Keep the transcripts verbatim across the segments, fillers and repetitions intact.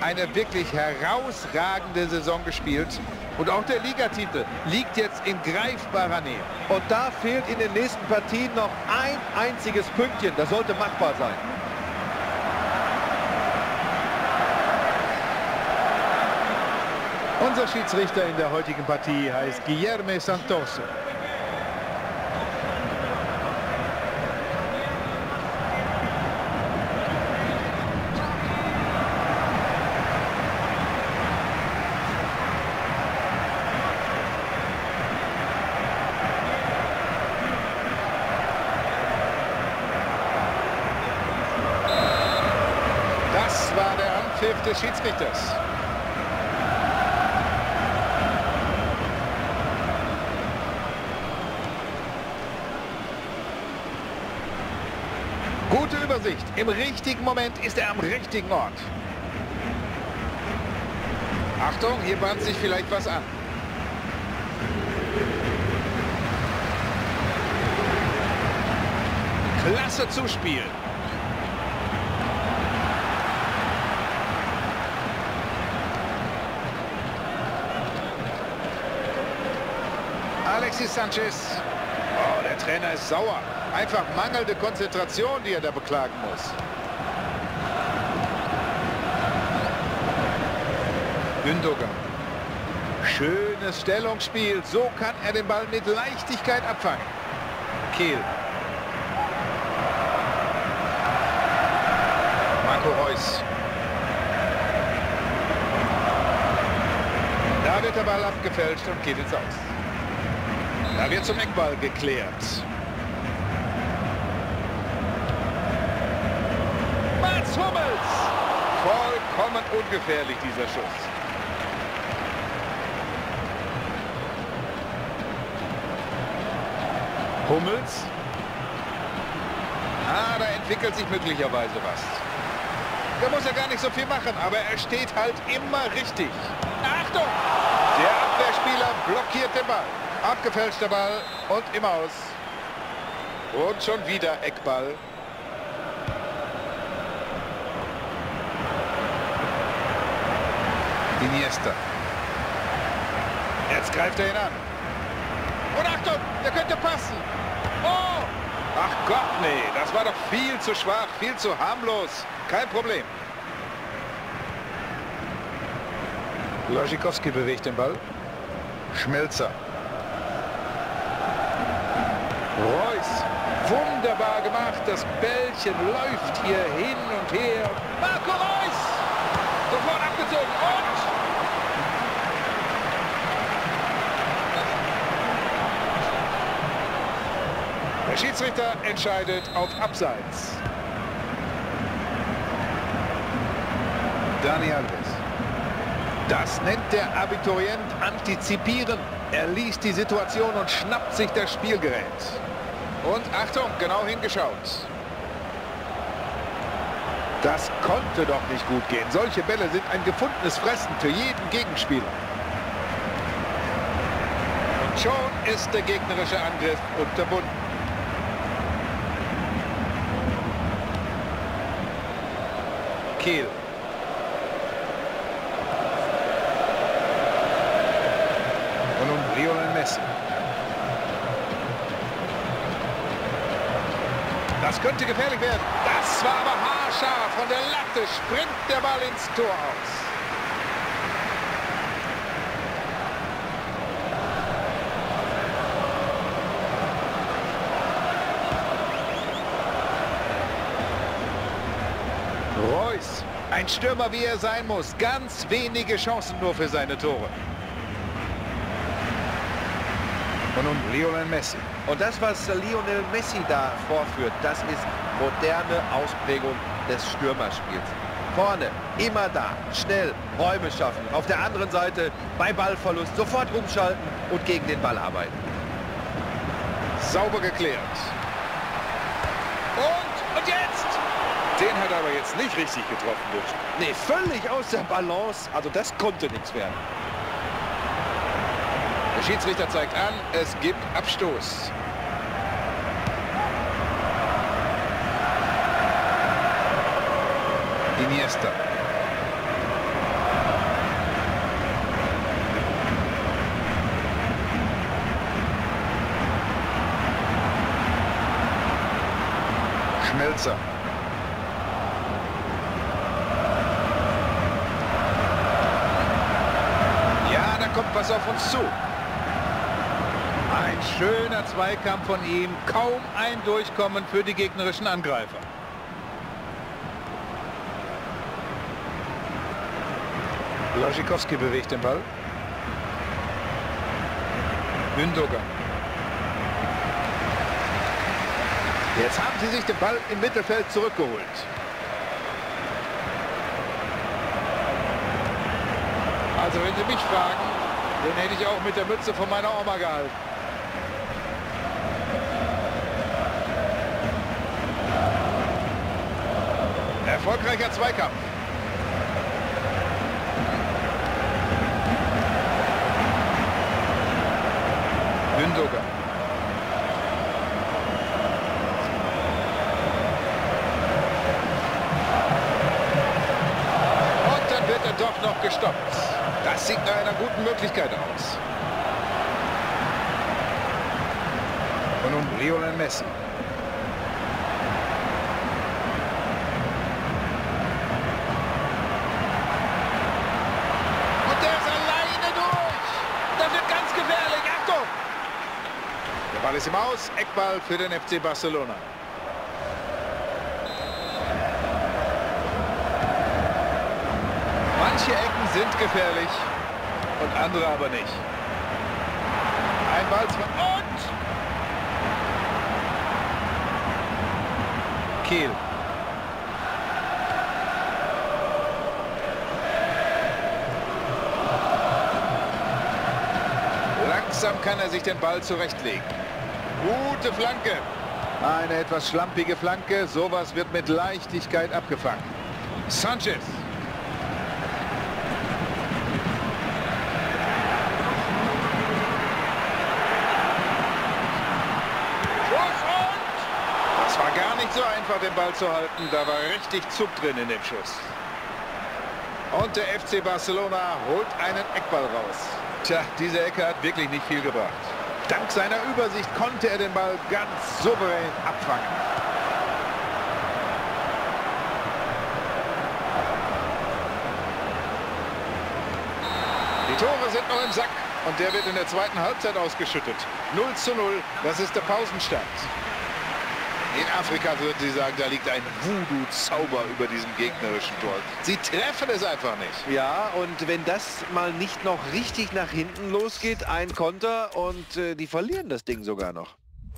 eine wirklich herausragende Saison gespielt. Und auch der Ligatitel liegt jetzt in greifbarer Nähe. Und da fehlt in den nächsten Partien noch ein einziges Pünktchen. Das sollte machbar sein. Unser Schiedsrichter in der heutigen Partie heißt Guilherme Santos. Das war der Anpfiff des Schiedsrichters. Gute Übersicht. Im richtigen Moment ist er am richtigen Ort. Achtung, hier bahnt sich vielleicht was an. Klasse Zuspiel. Alexis Sanchez. Oh, der Trainer ist sauer. Einfach mangelnde Konzentration, die er da beklagen muss. Gündogan. Schönes Stellungsspiel. So kann er den Ball mit Leichtigkeit abfangen. Kehl. Marco Reus. Da wird der Ball abgefälscht und geht ins Aus. Da wird zum Eckball geklärt. Mats Hummels! Vollkommen ungefährlich, dieser Schuss. Hummels. Ah, da entwickelt sich möglicherweise was. Da muss er gar nicht so viel machen, aber er steht halt immer richtig. Achtung! Der Abwehrspieler blockiert den Ball. Abgefälschter Ball und im Aus. Und schon wieder Eckball. Iniesta. Jetzt greift er ihn an. Und Achtung, der könnte passen. Oh! Ach Gott, nee, das war doch viel zu schwach, viel zu harmlos. Kein Problem. Lojikowski bewegt den Ball. Schmelzer. Reus, wunderbar gemacht, das Bällchen läuft hier hin und her. Marco Reus, sofort abgezogen und... Der Schiedsrichter entscheidet auf Abseits. Dani Alves. Das nennt der Abiturient antizipieren. Er liest die Situation und schnappt sich das Spielgerät. Und Achtung, genau hingeschaut. Das konnte doch nicht gut gehen. Solche Bälle sind ein gefundenes Fressen für jeden Gegenspieler. Und schon ist der gegnerische Angriff unterbunden. Kehl. Und nun Lionel Messi. Das könnte gefährlich werden. Das war aber haarscharf. Von der Latte springt der Ball ins Tor aus. Reus, ein Stürmer, wie er sein muss. Ganz wenige Chancen nur für seine Tore. Und nun Lionel Messi. Und das, was Lionel Messi da vorführt, das ist moderne Ausprägung des Stürmerspiels. Vorne, immer da, schnell, Räume schaffen. Auf der anderen Seite, bei Ballverlust, sofort umschalten und gegen den Ball arbeiten. Sauber geklärt. Und, und jetzt! Den hat er aber jetzt nicht richtig getroffen. Nee, völlig aus der Balance. Also das konnte nichts werden. Der Schiedsrichter zeigt an, es gibt Abstoß. Iniesta. Schmelzer. Ja, da kommt was auf uns zu. Ein schöner Zweikampf von ihm. Kaum ein Durchkommen für die gegnerischen Angreifer. Błaszczykowski bewegt den Ball. Gündogan. Jetzt haben sie sich den Ball im Mittelfeld zurückgeholt. Also wenn Sie mich fragen, den hätte ich auch mit der Mütze von meiner Oma gehalten. Erfolgreicher Zweikampf. Gündogan. Und dann wird er doch noch gestoppt. Das sieht nach einer guten Möglichkeit aus. Und nun Lionel Messi. Und der ist alleine durch. Das wird ganz gefährlich. Achtung! Der Ball ist im Aus. Eckball für den F C Barcelona. Manche Ecken sind gefährlich und andere aber nicht. Ein Ball und Kiel. Langsam kann er sich den Ball zurechtlegen. Gute Flanke. Eine etwas schlampige Flanke. Sowas wird mit Leichtigkeit abgefangen. Sanchez. Das war gar nicht so einfach, den Ball zu halten. Da war richtig Zug drin in dem Schuss. Und der F C Barcelona holt einen Eckball raus. Tja, diese Ecke hat wirklich nicht viel gebracht. Dank seiner Übersicht konnte er den Ball ganz souverän abfangen. Die Tore sind noch im Sack und der wird in der zweiten Halbzeit ausgeschüttet. null zu null, das ist der Pausenstand. In Afrika würden Sie sagen, da liegt ein Voodoo-Zauber über diesem gegnerischen Tor. Sie treffen es einfach nicht. Ja, und wenn das mal nicht noch richtig nach hinten losgeht, ein Konter und äh, die verlieren das Ding sogar noch.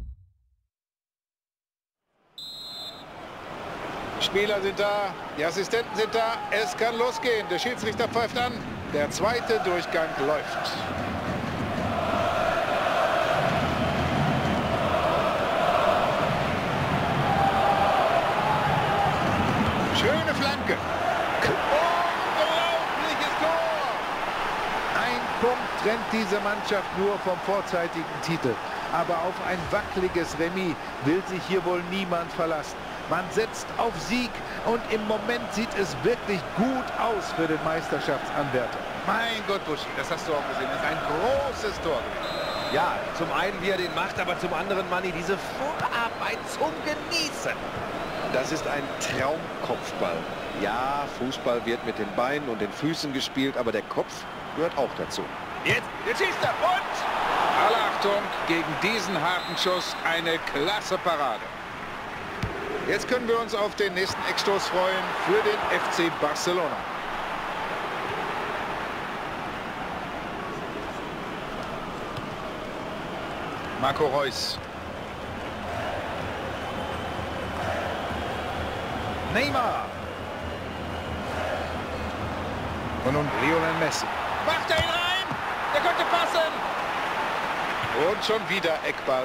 Spieler sind da, die Assistenten sind da, es kann losgehen. Der Schiedsrichter pfeift an, der zweite Durchgang läuft. Schöne Flanke. Unglaubliches Tor. Ein Punkt trennt diese Mannschaft nur vom vorzeitigen Titel. Aber auf ein wackeliges Remis will sich hier wohl niemand verlassen. Man setzt auf Sieg und im Moment sieht es wirklich gut aus für den Meisterschaftsanwärter. Mein Gott, Buschi, das hast du auch gesehen. Das ist ein großes Tor. Ja, zum einen, wie er den macht, aber zum anderen, Manni, diese Vorarbeit zum Genießen. Das ist ein Traumkopfball. Ja, Fußball wird mit den Beinen und den Füßen gespielt, aber der Kopf gehört auch dazu. Jetzt, jetzt schießt er und... Alle Achtung, gegen diesen harten Schuss eine klasse Parade. Jetzt können wir uns auf den nächsten Eckstoß freuen für den F C Barcelona. Marco Reus. Neymar. Und nun Lionel Messi. Macht er ihn rein? Der könnte passen. Und schon wieder Eckball.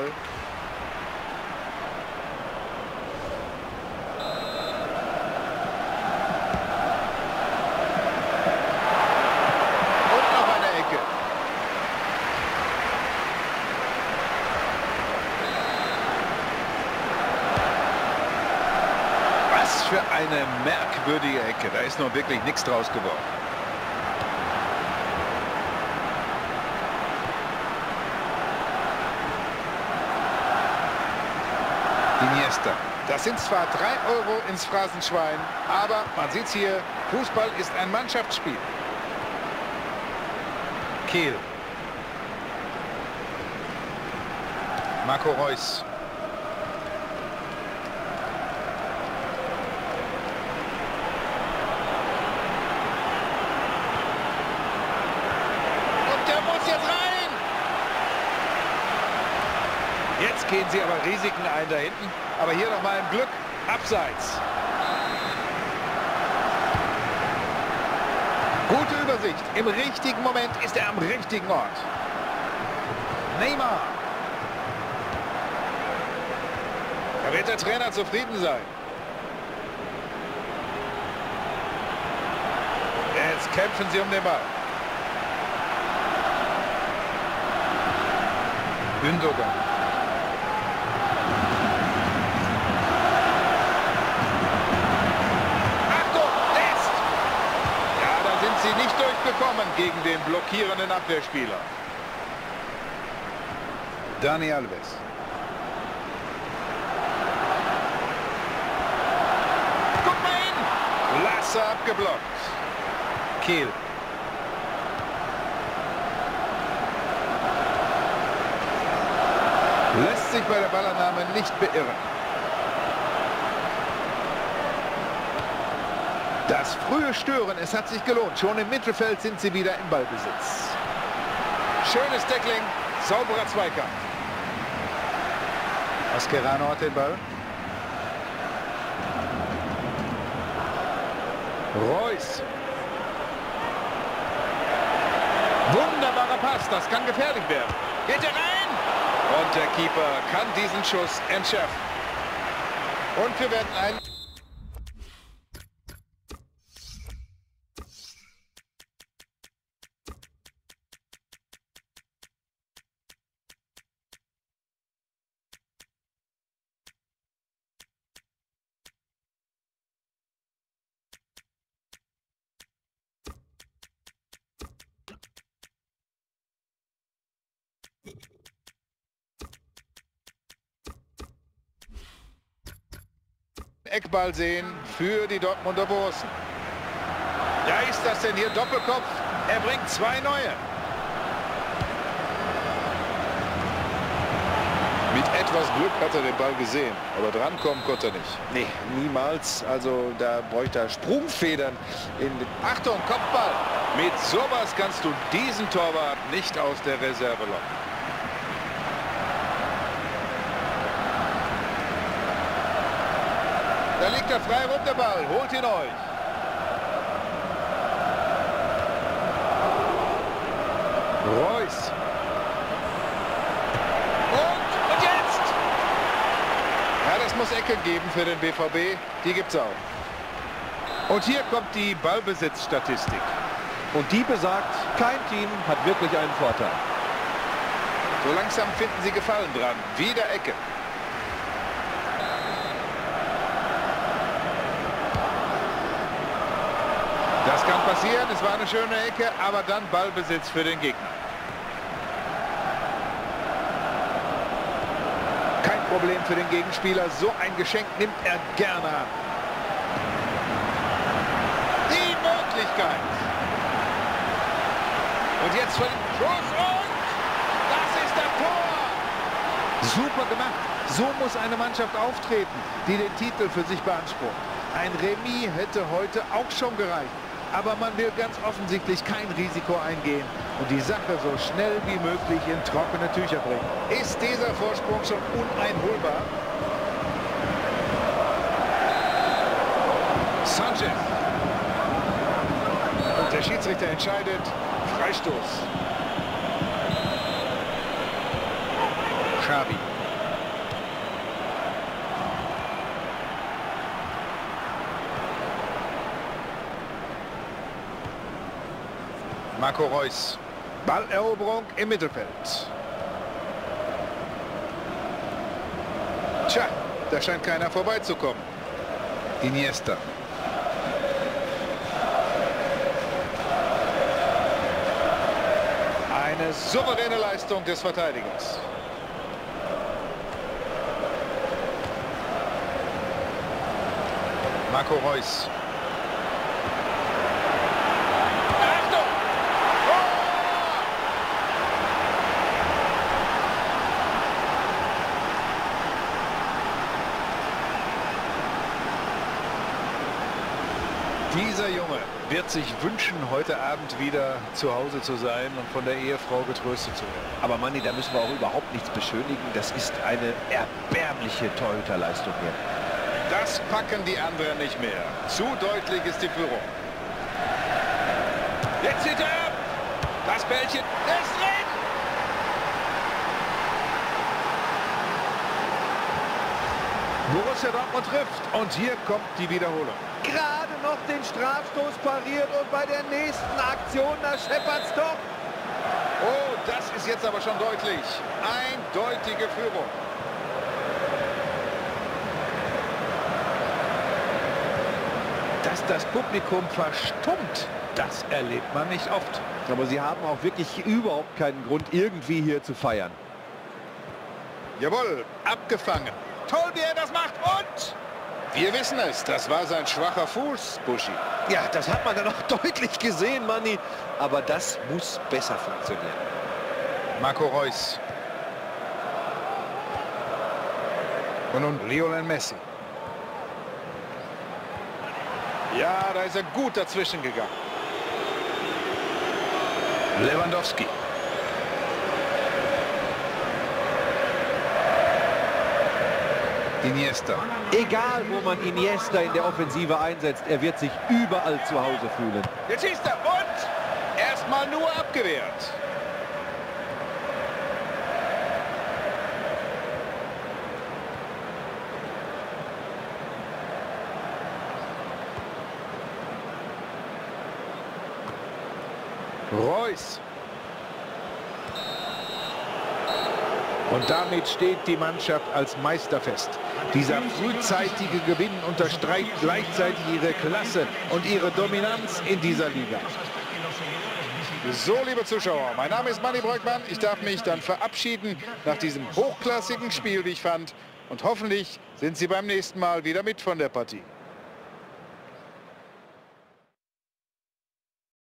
Und noch eine Ecke. Was für eine merkwürdige Ecke. Da ist noch wirklich nichts draus geworden. Iniesta. Das sind zwar drei Euro ins Phrasenschwein, aber man sieht hier, Fußball ist ein Mannschaftsspiel. Kehl. Marco Reus. Und der muss jetzt rein. Jetzt gehen sie aber Risiken ein da hinten. Aber hier noch mal ein Glück. Abseits. Gute Übersicht. Im richtigen Moment ist er am richtigen Ort. Neymar. Da wird der Trainer zufrieden sein. Jetzt kämpfen sie um den Ball. Gündogan. Achtung, Nest! Ja, da sind sie nicht durchgekommen gegen den blockierenden Abwehrspieler. Dani Alves. Klasse abgeblockt. Kehl. Lässt sich bei der Ballannahme nicht beirren. Das frühe Stören, es hat sich gelohnt. Schon im Mittelfeld sind sie wieder im Ballbesitz. Schönes Tackling, sauberer Zweikampf. Mascherano hat den Ball. Reus. Wunderbarer Pass, das kann gefährlich werden. Geht er rein? Und der Keeper kann diesen Schuss entschärfen. Und wir werden ein... Eckball sehen für die Dortmunder Borussen. Ja, ist das denn hier Doppelkopf? Er bringt zwei neue. Mit etwas Glück hat er den Ball gesehen, aber drankommen konnte er nicht. Nee, niemals. Also da bräuchte er Sprungfedern. In den Achtung, Kopfball. Mit sowas kannst du diesen Torwart nicht aus der Reserve locken. Da liegt er frei rum, der Ball. Holt ihn euch. Reus. Und, und jetzt! Ja, das muss Ecke geben für den B V B. Die gibt's auch. Und hier kommt die Ballbesitzstatistik. Und die besagt, kein Team hat wirklich einen Vorteil. So langsam finden sie Gefallen dran. Wieder Ecke. Das kann passieren, es war eine schöne Ecke, aber dann Ballbesitz für den Gegner. Kein Problem für den Gegenspieler, so ein Geschenk nimmt er gerne an. Die Möglichkeit. Und jetzt für den Schuss und das ist der Tor. Super gemacht, so muss eine Mannschaft auftreten, die den Titel für sich beansprucht. Ein Remis hätte heute auch schon gereicht. Aber man will ganz offensichtlich kein Risiko eingehen und die Sache so schnell wie möglich in trockene Tücher bringen. Ist dieser Vorsprung schon uneinholbar? Sanchez. Und der Schiedsrichter entscheidet, Freistoß. Xavi. Marco Reus. Balleroberung im Mittelfeld. Tja, da scheint keiner vorbeizukommen. Iniesta. Eine souveräne Leistung des Verteidigers. Marco Reus. Dieser Junge wird sich wünschen, heute Abend wieder zu Hause zu sein und von der Ehefrau getröstet zu werden. Aber Manni, da müssen wir auch überhaupt nichts beschönigen. Das ist eine erbärmliche Torhüterleistung hier. Das packen die anderen nicht mehr. Zu deutlich ist die Führung. Jetzt zieht er ab. Das Bällchen ist drin. Borussia Dortmund trifft und hier kommt die Wiederholung. Gerade noch den Strafstoß pariert und bei der nächsten Aktion, da scheppert's doch. Oh, das ist jetzt aber schon deutlich. Eindeutige Führung. Dass das Publikum verstummt, das erlebt man nicht oft. Aber sie haben auch wirklich überhaupt keinen Grund, irgendwie hier zu feiern. Jawohl, abgefangen. Toll, wie er das macht und... Wir wissen es, das war sein schwacher Fuß, Buschi. Ja, das hat man dann auch deutlich gesehen, Manni. Aber das muss besser funktionieren. Marco Reus. Und nun Lionel Messi. Ja, da ist er gut dazwischen gegangen. Lewandowski. Iniesta. Egal, wo man Iniesta in der Offensive einsetzt, er wird sich überall zu Hause fühlen. Jetzt schießt er und erstmal nur abgewehrt. Reus. Und damit steht die Mannschaft als Meister fest. Dieser frühzeitige Gewinn unterstreicht gleichzeitig ihre Klasse und ihre Dominanz in dieser Liga. So, liebe Zuschauer, mein Name ist Manni Breukmann. Ich darf mich dann verabschieden nach diesem hochklassigen Spiel, wie ich fand. Und hoffentlich sind Sie beim nächsten Mal wieder mit von der Partie.